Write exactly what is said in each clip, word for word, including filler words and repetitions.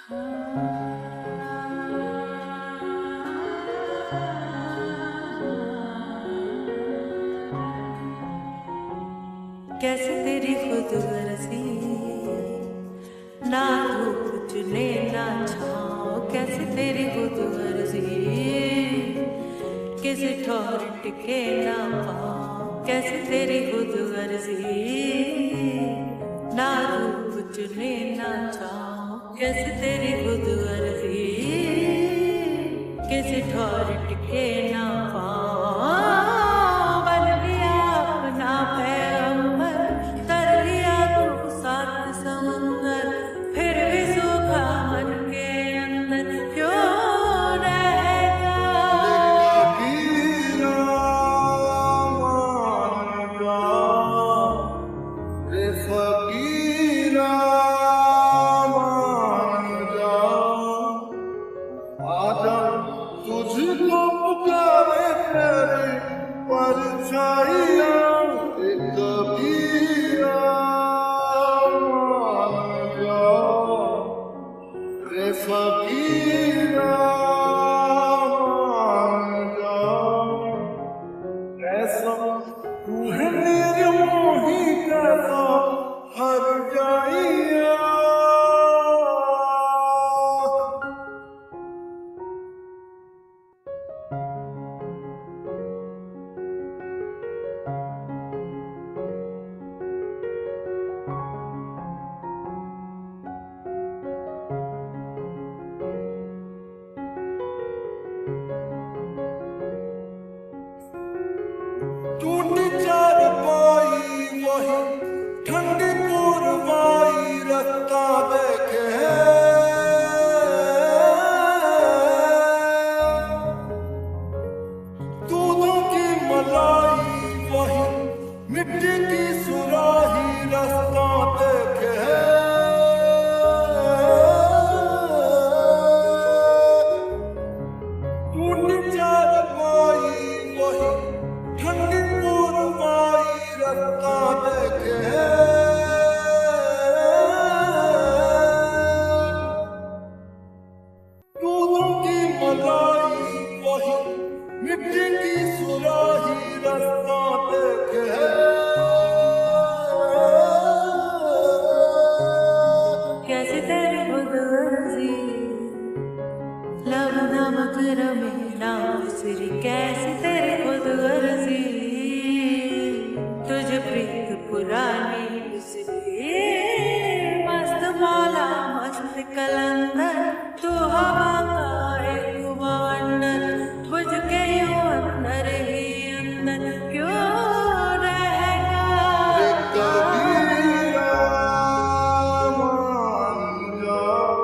कैसे तेरी खुद गर्जी, ना धूप चुने ना छाँव। कैसे तेरी खुद गर्जी, किसी ठौर टिके ना पाँव। कैसे तेरी खुद गर्जी, ना धूप चुने ना छाँव। कैसे तेरी खुद गर्जी, किसी ठौर टिके ना पाँव। बन लिया अपना पैगंबर, कर लिया तू सात समुंदर, फिर भी सूखा मन के अंदर क्यों रहेगा। रे फकीरा मान जा, आजा तुझको पुकारे तेरी परछाइयाँ। रे कबीरा मान जा, रे फकीरा मान जा। कैसा तू है निर्मोही, कैसा हर जाइया। टूटी चारपाई वही ठंडी पुरवाई, रास्ता देखे दूधों की मलाई वही मिट्टी की सुराही, रास्ता देखे टूटी चारपाई वही ठंडी पुरवाई, रास्ता देखे दूधों की मलाई वही मिट्टी की सुराही, रास्ता देखे कैसे तेरी खुद गर्जी, लब नमक रमे ना बिसरी। कैसे तेरी खुद गर्जी, तुझ प्रीत पुरानी बिसरी। मस्त मौला मस्त कलंदर, तू हवा का एक बवंडर। बुझ के यूं अंदर ही अंदर क्यों रहेगा। रे कबीरा मान जा,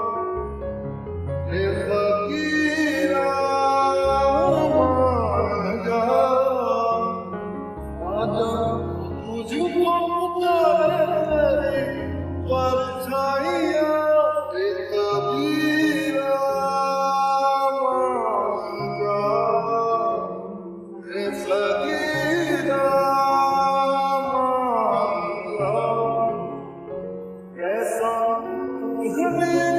रे फकीरा मान जा। आजा तुझको पुकारे तेरी परछाइयाँ। रे कबीरा मान जा, रे फकीरा मान जा। कैसा तू है